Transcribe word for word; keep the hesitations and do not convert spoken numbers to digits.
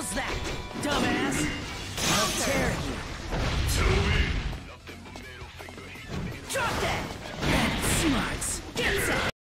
How's that, dumbass? I'll tear you. Drop that! That's smart.